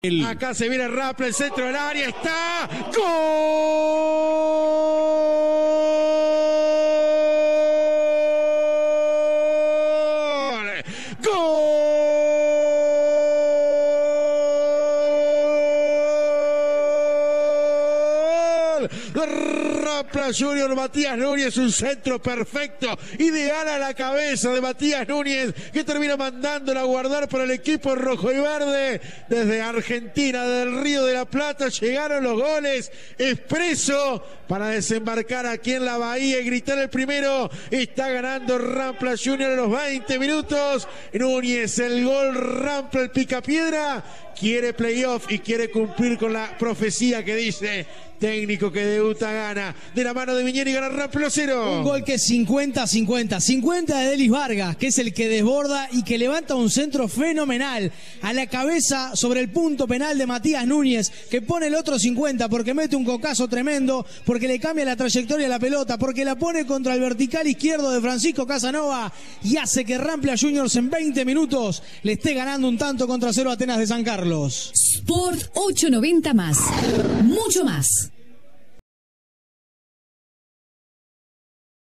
Acá se viene Rampla, el centro del área, está. ¡Gol! Rampla Junior, Matías Núñez, un centro perfecto, ideal a la cabeza de Matías Núñez, que termina mandándola a guardar para el equipo rojo y verde. Desde Argentina, del Río de la Plata, llegaron los goles expreso para desembarcar aquí en la Bahía y gritar el primero. Está ganando Rampla Junior a los 20 minutos. Núñez, el gol. Rampla, el picapiedra, quiere playoff y quiere cumplir con la profecía que dice: técnico que debuta gana. De la mano de Miñeri gana Rampla 0. Un gol que es 50-50. 50 de Delis Vargas, que es el que desborda y que levanta un centro fenomenal a la cabeza sobre el punto penal de Matías Núñez, que pone el otro 50 porque mete un cocazo tremendo, porque le cambia la trayectoria a la pelota, porque la pone contra el vertical izquierdo de Francisco Casanova y hace que Rampla Juniors en 20 minutos le esté ganando un tanto contra 0 a Atenas de San Carlos. Sport 890 más. Mucho más.